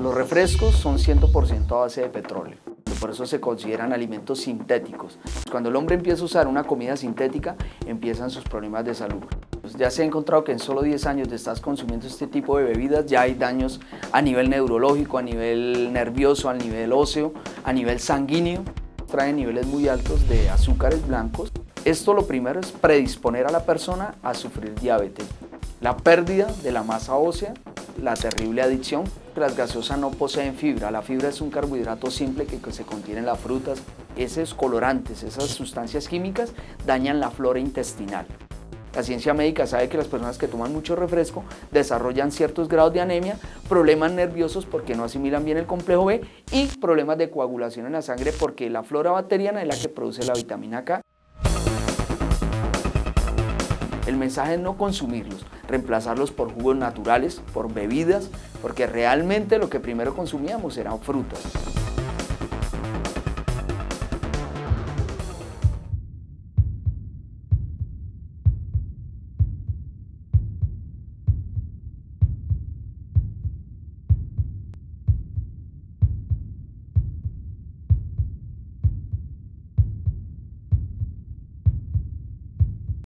Los refrescos son 100% a base de petróleo, por eso se consideran alimentos sintéticos. Cuando el hombre empieza a usar una comida sintética, empiezan sus problemas de salud. Ya se ha encontrado que en solo 10 años de estar consumiendo este tipo de bebidas ya hay daños a nivel neurológico, a nivel nervioso, a nivel óseo, a nivel sanguíneo. Trae niveles muy altos de azúcares blancos. Esto lo primero es predisponer a la persona a sufrir diabetes. La pérdida de la masa ósea, la terrible adicción. Las gaseosas no poseen fibra. La fibra es un carbohidrato simple que se contiene en las frutas. Esos colorantes, esas sustancias químicas dañan la flora intestinal. La ciencia médica sabe que las personas que toman mucho refresco desarrollan ciertos grados de anemia, problemas nerviosos porque no asimilan bien el complejo B y problemas de coagulación en la sangre porque la flora bacteriana es la que produce la vitamina K. El mensaje es no consumirlos, reemplazarlos por jugos naturales, por bebidas, porque realmente lo que primero consumíamos eran frutas.